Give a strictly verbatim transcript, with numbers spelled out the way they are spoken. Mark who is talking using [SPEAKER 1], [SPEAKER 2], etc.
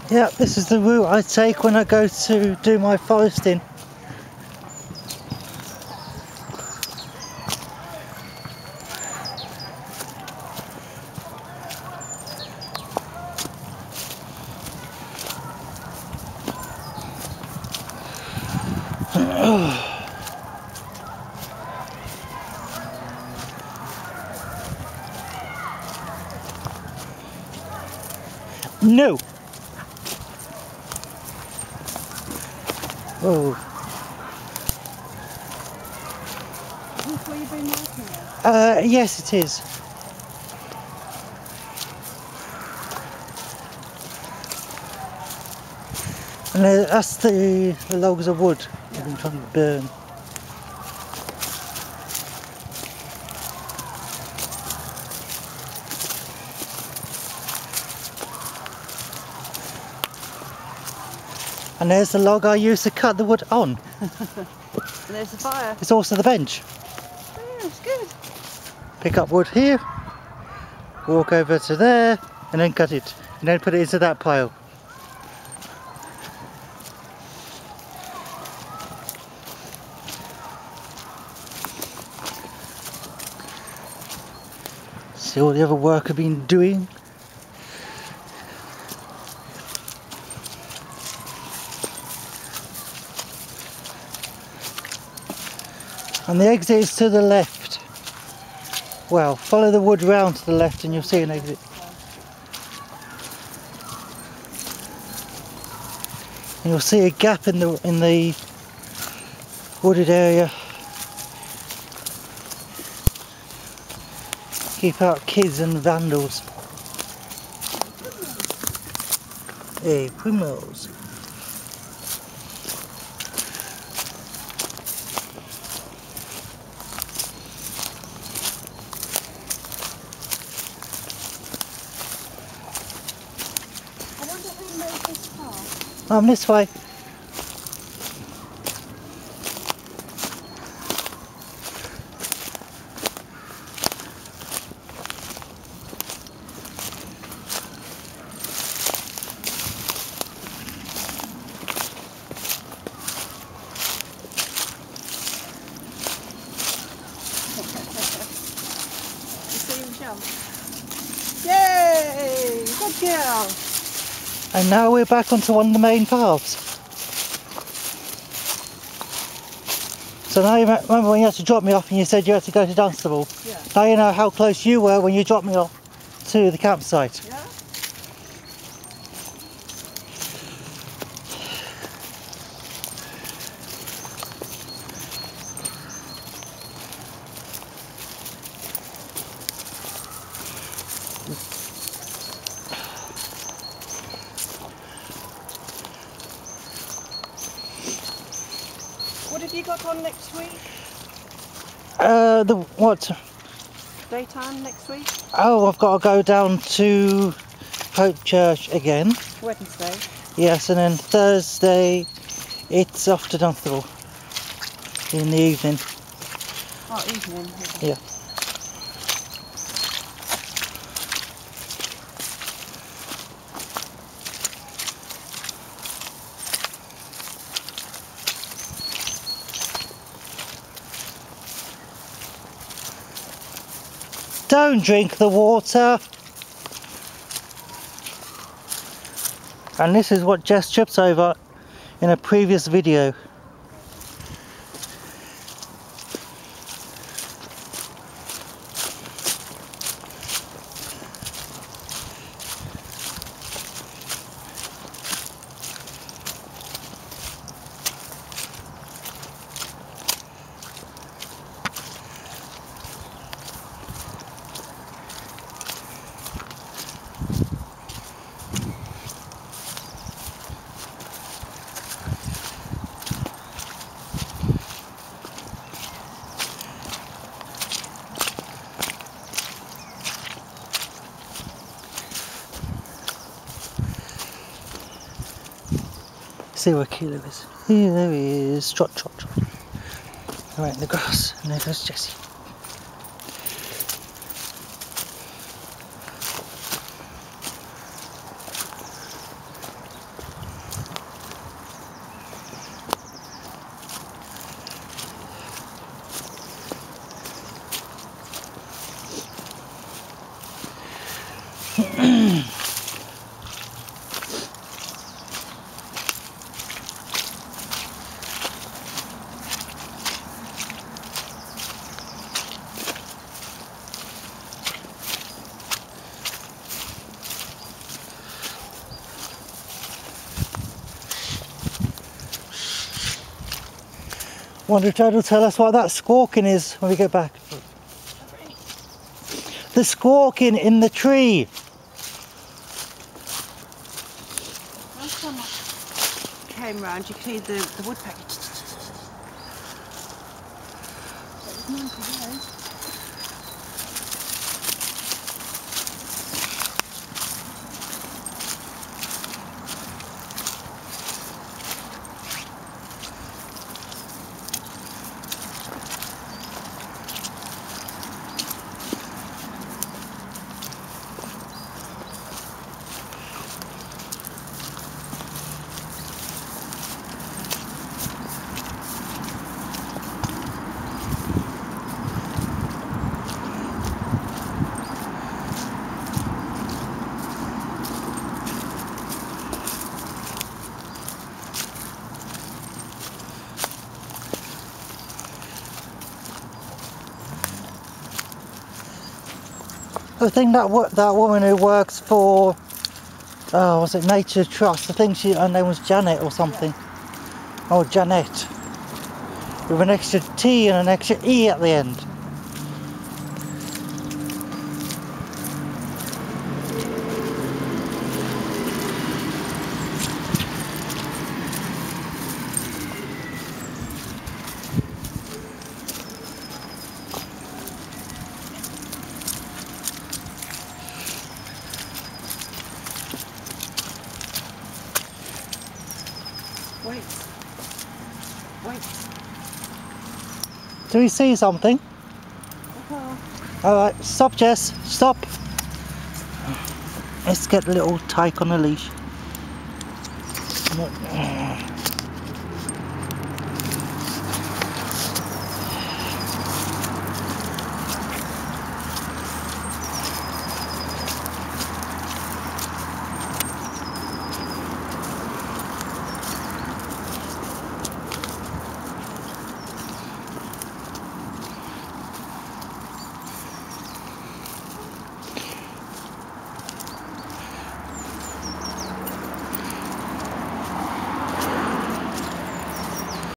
[SPEAKER 1] Yeah, this is the route I take when I go to do my foresting. No! Oh.
[SPEAKER 2] Is this where you've been working at?
[SPEAKER 1] Uh, yes, it is. And uh, that's the, the logs of wood I've been trying to burn. And there's the log I used to cut the wood on.
[SPEAKER 2] And there's the fire.
[SPEAKER 1] It's also the bench.
[SPEAKER 2] Yeah, it's good.
[SPEAKER 1] Pick up wood here, walk over to there, and then cut it. And then put it into that pile. See all the other work I've been doing. And the exit is to the left. Well, follow the wood round to the left and you'll see an exit. And you'll see a gap in the in the wooded area. Keep out kids and vandals. Hey, primrose. Um, this way.
[SPEAKER 2] You see him jump? Yay! Good girl!
[SPEAKER 1] And now we're back onto one of the main paths. So now you remember when you had to drop me off and you said you had to go to Dunstable?
[SPEAKER 2] Yeah.
[SPEAKER 1] Now you know how close you were when you dropped me off to the campsite.
[SPEAKER 2] Yeah? What have you got on next week?
[SPEAKER 1] Uh, the what?
[SPEAKER 2] Daytime next week?
[SPEAKER 1] Oh, I've got to go down to Hope Church again.
[SPEAKER 2] Wednesday.
[SPEAKER 1] Yes, and then Thursday it's off to Dunstable in the evening.
[SPEAKER 2] Oh, evening.
[SPEAKER 1] Yeah. Don't drink the water. And this is what Jess trips over in a previous video. See where Kilo is. Here there he is. Trot, trot, trot. Right in the grass. And there goes Jessie. Wonder if Dad will tell us what that squawking is when we get back. The squawking in the tree.
[SPEAKER 2] Last time I came round, you could hear the, the woodpecker. So it was nice to hear.
[SPEAKER 1] I think that wo that woman who works for, oh, was it Nature Trust? I think she, her name was Janet or something. Yeah. Oh, Janet. With an extra T and an extra E at the end.
[SPEAKER 2] Wait. Wait.
[SPEAKER 1] Do we see something?
[SPEAKER 2] Okay.
[SPEAKER 1] Alright, stop Jess, stop. Let's get a little tyke on the leash.